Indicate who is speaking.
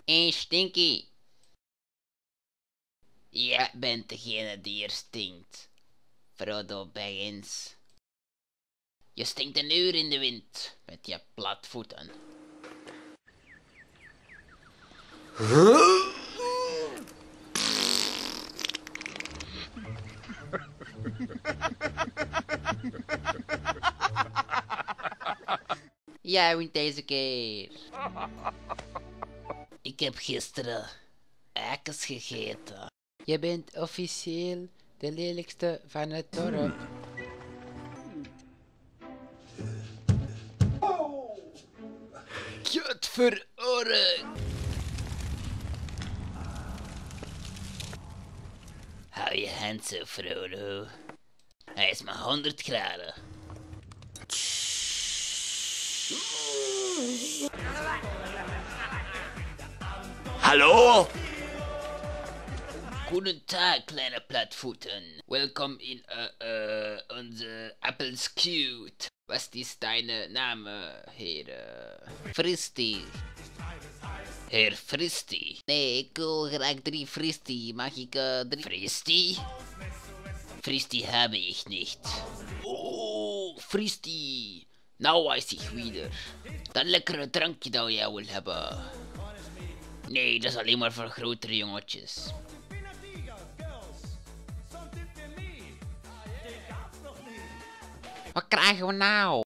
Speaker 1: Hé, Stinky. Jij bent degene die hier stinkt. Frodo Baggins. Je stinkt een uur in de wind met je platvoeten. Jij wint deze keer. Ik heb gisteren eikens gegeten. Je bent officieel de lelijkste van het dorp. Godveroren! Hou je hand zo, Frodo. Hij is maar 100 graden.
Speaker 2: Hallo?
Speaker 1: Guten Tag, kleine Plattvoeten. Welkom in onze Apples Cute. Was is deine Name, Heer? Fristi. Heer Fristi. Nee, ik wil graag 3 Fristi. Mag ik 3 Fristi? Fristi habe ich nicht. Oh, Fristi. Nou weiß ich wieder. Dat lekkere drankje dat jij wil hebben. Nee, dat is alleen maar voor grotere jongetjes. Wat krijgen we nou?